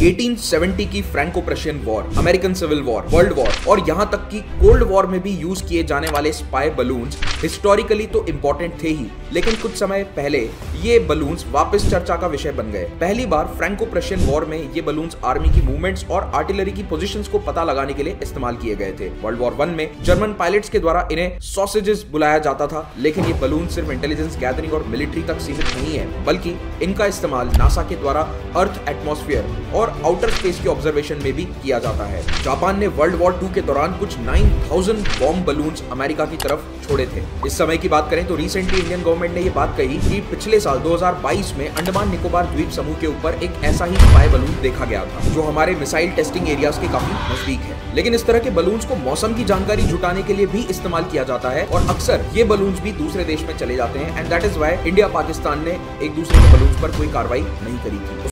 1870 की Franco Prussian war, American civil war, world war और यहां तक कि कोल्ड वॉर में भी यूज किए जाने वाले स्पाई बलून्स हिस्टोरिकली तो इंपॉर्टेंट थे ही, लेकिन कुछ समय पहले ये बलून्स वापस चर्चा का विषय बन गए। पहली बार फ्रैंको प्रशियन वॉर में ये बलून्स आर्मी की मूवमेंट्स और आर्टिलरी की पोजीशंस को पता लगाने के लिए इस्तेमाल किए गए थे। वर्ल्ड वॉर 1 में जर्मन पायलट्स के द्वारा इन्हें सॉसेजेस बुलाया जाता था, लेकिन ये बलून सिर्फ इंटेलिजेंस गैदरिंग और मिलिट्री तक सीमित नहीं है, बल्कि इनका इस्तेमाल नासा के द्वारा अर्थ एटमॉस्फेयर और आउटर स्पेस के ऑब्जर्वेशन में भी किया जाता है। जापान ने वर्ल्ड वॉर 2 के दौरान कुछ 9000 बॉम्ब बलून्स अमेरिका की तरफ छोड़े थे। इस समय की बात करें तो रिसेंटली इंडियन गवर्नमेंट ने ये बात कही कि पिछले साल 2022 में अंडमान निकोबार द्वीप समूह के ऊपर एक ऐसा ही स्पाई बलून देखा गया था, जो हमारे मिसाइल टेस्टिंग एरियाज के काफी नजदीक है। लेकिन इस तरह के बलून्स को मौसम की जानकारी जुटाने के लिए भी इस्तेमाल किया जाता है और अक्सर ये बलून्स भी दूसरे देश में चले जाते हैं, and that is why India Pakistan ने एक दूसरे के बलून्स पर कोई कार्रवाई नहीं करी थी।